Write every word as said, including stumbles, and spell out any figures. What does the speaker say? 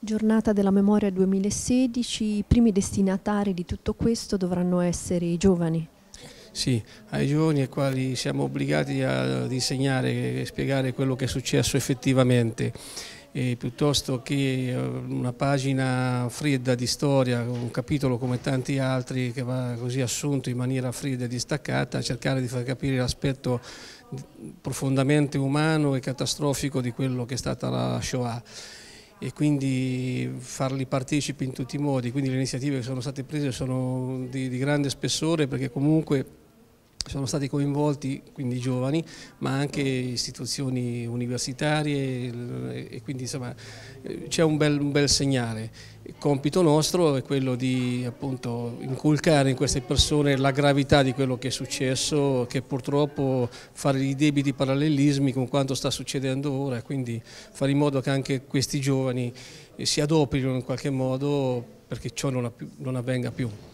Giornata della memoria duemilasedici, i primi destinatari di tutto questo dovranno essere i giovani. Sì, ai giovani ai quali siamo obbligati ad insegnare e spiegare quello che è successo effettivamente, e piuttosto che una pagina fredda di storia, un capitolo come tanti altri che va così assunto in maniera fredda e distaccata, cercare di far capire l'aspetto profondamente umano e catastrofico di quello che è stata la Shoah, e quindi farli partecipi in tutti i modi. Quindi le iniziative che sono state prese sono di, di grande spessore, perché comunque sono stati coinvolti quindi i giovani, ma anche istituzioni universitarie, e quindi insomma c'è un bel, un bel segnale. Il compito nostro è quello di appunto inculcare in queste persone la gravità di quello che è successo, che purtroppo fare i debiti parallelismi con quanto sta succedendo ora, e quindi fare in modo che anche questi giovani si adoperino in qualche modo perché ciò non, non avvenga più.